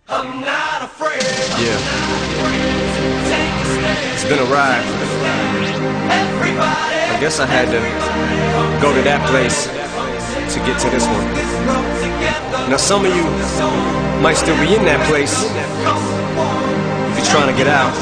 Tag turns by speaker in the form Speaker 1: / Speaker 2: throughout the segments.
Speaker 1: I'm not afraid.
Speaker 2: Yeah. It's been a ride. I guess I had to go to that place to get to this one. Now some of you might still be in that place. If you're trying to get out,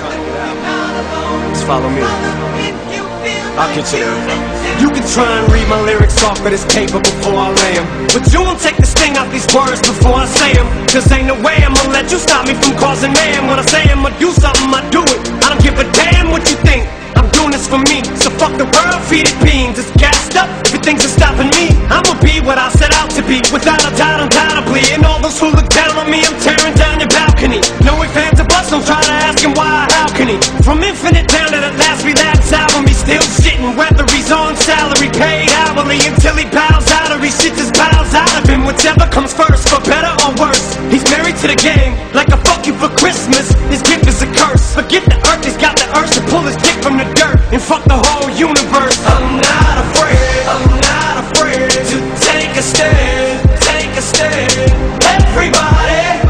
Speaker 2: just follow me. I'll get you there. You can try and read my lyrics off of this paper before I lay them, but you won't take the sting out these words before I say them. Cause ain't no way I'm gonna let you stop me from causing mayhem. When I say I'ma do something, I do it. I don't give a damn what you think. I'm doing this for me, so fuck the world, feed it beans. It's gassed up, everything's just stopping me. I'ma be what I set out to be, without a doubt, undoubtedly. And all those who look down on me, I'm tearing down your balcony. No ifs, ands, or buts, don't try to ask him why or how can he. From Infinite down to the last relapse album, he's still shitting. Whether he's on salary, paid hourly, until he bows out or he shit just bows out of him. Whichever comes first, for better or worse. He's married to the game, like a fuck you for Christmas. His gift is a curse. Forget the earth, he's got the urge to pull his dick from the dirt and fuck the whole universe. I'm not afraid to take a stand, take a stand. Everybody,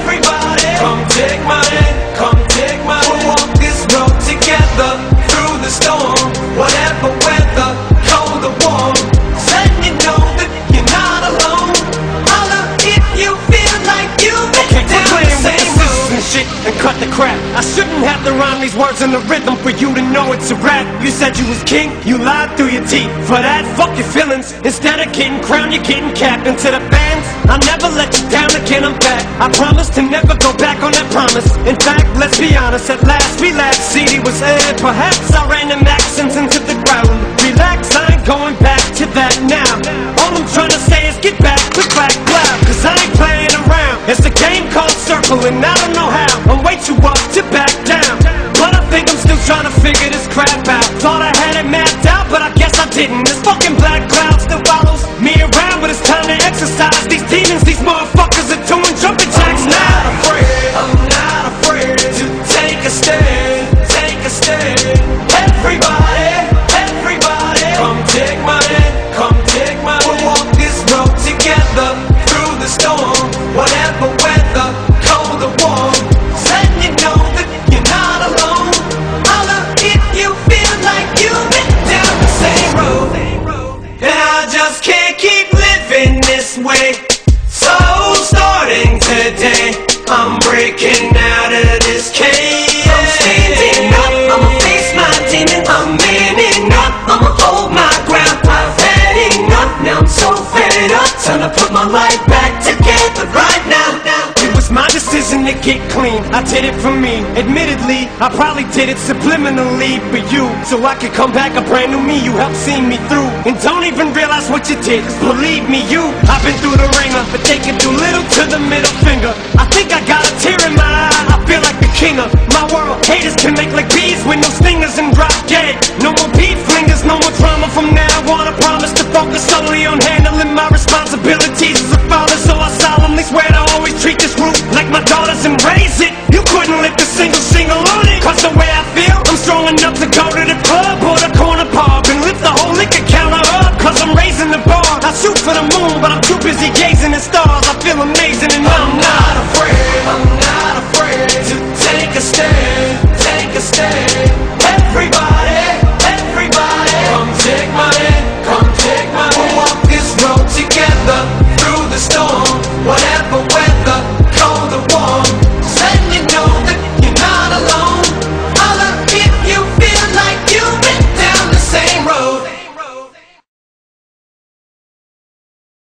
Speaker 2: come take my hand, come take my hand. We'll walk this road together through the storm, whatever weather, cold or warm. Letting you know that you're not alone. Holla if you feel like you've been down the same road and shit and cut the crap. I shouldn't have to rhyme these words in the rhythm for you to know it's a rap. You said you was king, you lied through your teeth. For that, fuck your feelings. Instead of getting crowned, you're getting capped. And to the fans, I'll never let you down again, I'm back. I promise to never go back on that promise. In fact, let's be honest, at last we laughed. CD was aired, perhaps I ran them accents into the ground. Relax, I ain't going back to that now. All I'm trying to say is get back, click back, loud. Cause I ain't playing around. It's a game called Circle and I don't know how. I'm way too up to back down, but I think I'm still trying to figure this crap out. Thought I had it mapped out, but I guess I didn't. This fucking black cloud still follows me around, but it's time to exercise these demons. These motherfuckers are doing jumping jacks now. I'm not afraid to take a stand, take a stand. Everybody, come take my hand, come take my hand. We'll walk this road together through the storm, whatever weather, cold or warm. Letting you know that you're not alone. Holla if you feel like you've been down the same road. And I just can't keep living this way. So starting today, I'm breaking out of this cage. I'm standing up, I'ma face my demon. I'm manning up, I'ma hold my ground. I've had enough, now I'm so fed up. Time to put my life back together right now. It was my decision to get clean, I did it for me. Admittedly, I probably did it subliminally for you, so I could come back a brand new me. You helped see me through, and don't even realize what you did. Cause believe me, I've been through the ringer, but they can do little to the middle finger. I think I got a tear in my eye, I feel like the king of my world. Haters can make like bees with no stingers and drop dead. No more